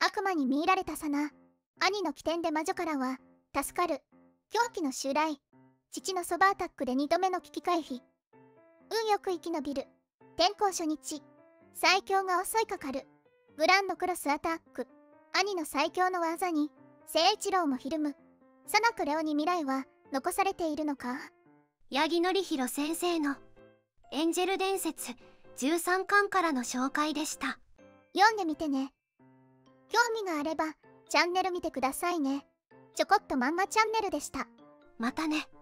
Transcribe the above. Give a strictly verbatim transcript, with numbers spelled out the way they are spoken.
悪魔に見入られたさな。兄の起点で魔女からは助かる。狂気の襲来。父のそばアタックでにどめの危機回避。運よく生き延びる。転校初日。最強が襲いかかる。グランドクロスアタック。兄の最強の技に聖一郎もひるむ。サナクレオに未来は残されているのか。 八木典弘先生のエンジェル伝説じゅうさんかんからの紹介でした。 読んでみてね。興味があればチャンネル見てくださいね。ちょこっとまんまチャンネルでした。 またね。